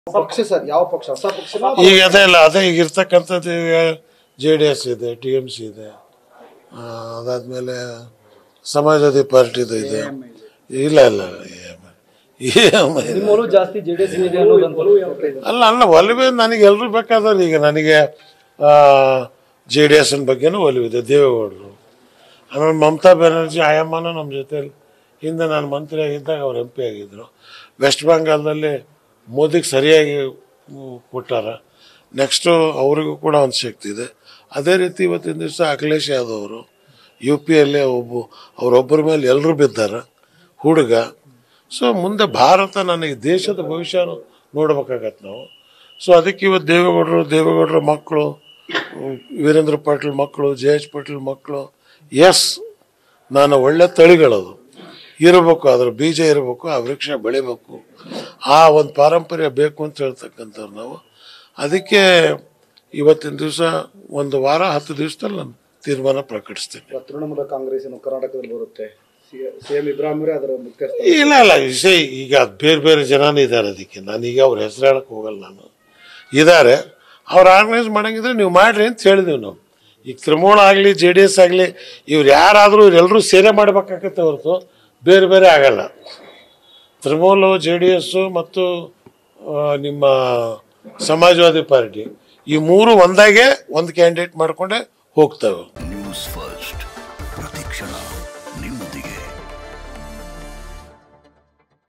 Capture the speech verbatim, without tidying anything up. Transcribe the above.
ಪಕ್ಷ ಸರ್ ಯಾವ ಪಕ್ಷ ಹೊಸ ಪಕ್ಷ ಈಗ ಅದೇ ಇಲ್ಲ ಅದೇ ಈಗ ಇರ್ತಕ್ಕಂಥದ್ದು ಈಗ ಜೆ ಡಿ ಎಸ್ ಇದೆ, ಟಿ ಎಮ್ ಸಿ ಇದೆ, ಅದಾದ್ಮೇಲೆ ಸಮಾಜವಾದಿ ಪಾರ್ಟಿದು ಇದೆ. ಇಲ್ಲ ಇಲ್ಲ ಜಾಸ್ತಿ ಜೆಡಿಎಸ್ ಅಲ್ಲ ಅಲ್ಲ ಒಲವೇ ನನಗೆ ಎಲ್ರು ಬೇಕಾದ್ರೆ ಈಗ ನನಗೆ ಜೆ ಡಿ ಎಸ್ ಬಗ್ಗೆನೂ ಒಲವಿದೆ. ದೇವೇಗೌಡರು, ಆಮೇಲೆ ಮಮತಾ ಬ್ಯಾನರ್ಜಿ ಆಯಮ್ಮನ ನಮ್ಮ ಜೊತೆಲಿ ಹಿಂದೆ ನಾನು ಮಂತ್ರಿ ಆಗಿದ್ದಾಗ ಅವ್ರು ಎಂ ಪಿ ಆಗಿದ್ದರು. ವೆಸ್ಟ್ ಬೆಂಗಾಲ್ದಲ್ಲಿ ಮೋದಿಗೆ ಸರಿಯಾಗಿ ಕೊಟ್ಟಾರ. ನೆಕ್ಸ್ಟು ಅವರಿಗೂ ಕೂಡ ಒಂದು ಶಕ್ತಿ ಇದೆ. ಅದೇ ರೀತಿ ಇವತ್ತಿನ ದಿವಸ ಅಖಿಲೇಶ್ ಯಾದವ್ ಅವರು ಯು ಪಿಯಲ್ಲೇ ಒಬ್ಬ ಅವರೊಬ್ಬರ ಮೇಲೆ ಎಲ್ಲರೂ ಬಿದ್ದಾರೆ ಹುಡುಗ. ಸೊ ಮುಂದೆ ಭಾರತ ನನಗೆ ದೇಶದ ಭವಿಷ್ಯ ನೋಡ್ಬೇಕಾಗತ್ತೆ ನಾವು. ಸೊ ಅದಕ್ಕೆ ಇವತ್ತು ದೇವೇಗೌಡರು ದೇವೇಗೌಡರ ಮಕ್ಕಳು, ವೀರೇಂದ್ರ ಪಾಟೀಲ್ ಮಕ್ಕಳು, ಜೆ ಎಚ್ ಪಾಟೀಲ್ ಮಕ್ಕಳು, ಎಸ್ ನಾನು ಒಳ್ಳೆ ತಳಿಗಳದು ಇರಬೇಕು, ಅದರ ಬೀಜ ಇರಬೇಕು, ಆ ವೃಕ್ಷ ಬೆಳಿಬೇಕು, ಆ ಒಂದು ಪಾರಂಪರ್ಯ ಬೇಕು ಅಂತ ಹೇಳ್ತಕ್ಕಂಥವ್ರು ನಾವು. ಅದಕ್ಕೆ ಇವತ್ತಿನ ದಿವಸ ಒಂದು ವಾರ ಹತ್ತು ದಿವಸದಲ್ಲಿ ನಾನು ತೀರ್ಮಾನ ಪ್ರಕಟಿಸ್ತೇನೆ. ತೃಣಮೂಲ ಕಾಂಗ್ರೆಸ್ ಕರ್ನಾಟಕದಲ್ಲಿ ಬರುತ್ತೆ, ಸಿಎಂ ಇಬ್ರಾಹಿಂ ಅದರ ಮುಖ್ಯಸ್ಥ. ಇಲ್ಲ ಇಲ್ಲ ವಿಷಯ ಈಗ ಬೇರೆ ಬೇರೆ ಜನನೇ ಇದ್ದಾರೆ. ಅದಕ್ಕೆ ನಾನೀಗ ಅವ್ರ ಹೆಸರು ಹೇಳಕ್ಕೆ ಹೋಗಲ್ಲ. ನಾನು ಇದ್ದಾರೆ, ಅವ್ರು ಆರ್ಗನೈಸ್ ಮಾಡಂಗಿದ್ರೆ ನೀವು ಮಾಡಿರಿ ಅಂತ ಹೇಳಿದೆವು ನಾವು. ಈಗ ತೃಣಮೂಲ ಆಗಲಿ ಜೆ ಡಿ ಎಸ್ ಆಗಲಿ ಇವ್ರು ಯಾರಾದರೂ ಇವರೆಲ್ಲರೂ ಸೇರೆ ಮಾಡಬೇಕಾಗತ್ತೆ ಹೊರತು ಬೇರೆ ಬೇರೆ ಆಗಲ್ಲ. ತೃಣಮೂಲ, ಜೆ ಡಿ ಎಸ್ಸು ಮತ್ತು ನಿಮ್ಮ ಸಮಾಜವಾದಿ ಪಾರ್ಟಿ ಈ ಮೂರು ಒಂದಾಗೆ ಒಂದು ಕ್ಯಾಂಡಿಡೇಟ್ ಮಾಡಿಕೊಂಡೆ ಹೋಗ್ತವೆ.